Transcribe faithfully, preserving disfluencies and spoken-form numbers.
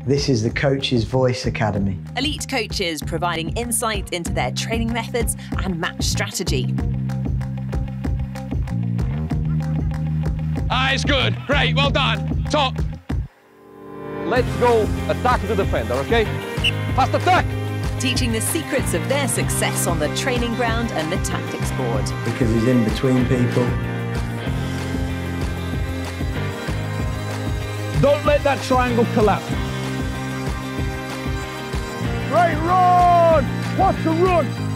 This is the Coach's Voice Academy. Elite coaches providing insight into their training methods and match strategy. Ah, it's good. Great. Well done. Top. Let's go attack the defender, okay? Fast attack! Teaching the secrets of their success on the training ground and the tactics board. Because he's in between people. Don't let that triangle collapse. Great run! What's the run?